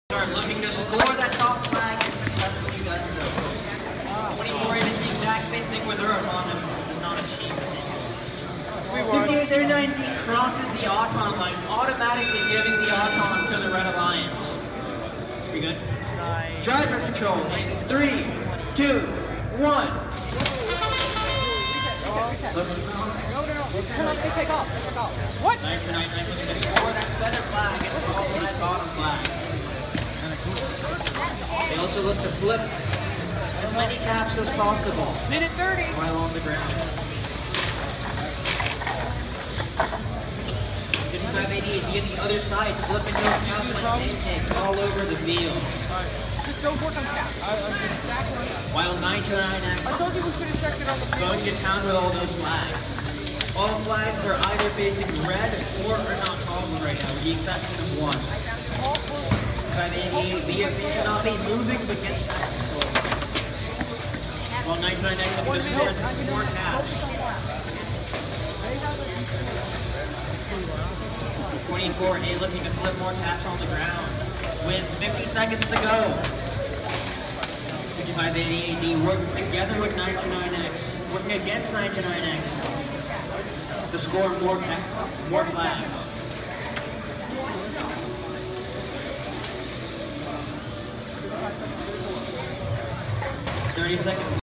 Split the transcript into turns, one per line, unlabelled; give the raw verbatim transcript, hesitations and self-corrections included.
Start looking to score that top flag and successfully does so. twenty-four is the exact same thing with her on him, does not achieve it. fifty-eight thirty-nine D crosses the Auton line, automatically giving the Auton to the Red Alliance. We good? Nice. Driver control in three, two, one.
Take off. Take off. What?
Nice and nice, nice. Going to score that center flag and follow that bottom flag. They also look to flip as many caps as possible.
Minute thirty.
While on the ground. fifty-five eighty-eight, the other side, flipping those caps like pancakes all over the field.
Just don't work on caps.
While nine two nine X
I told you we should have checked it on the field.
going to town with all those flags. All flags are either facing red or are not toggled right now, with the exception of one. fifty-five eighty-eight, B F B cannot be moving but gets that control. While nine two nine X is going to score more caps. twenty-four A looking to flip more caps on the ground. With fifty seconds to go. fifty-five eighty-eight D working together with nine two nine X. Working against nine two nine X. To score more, more flags. thirty seconds.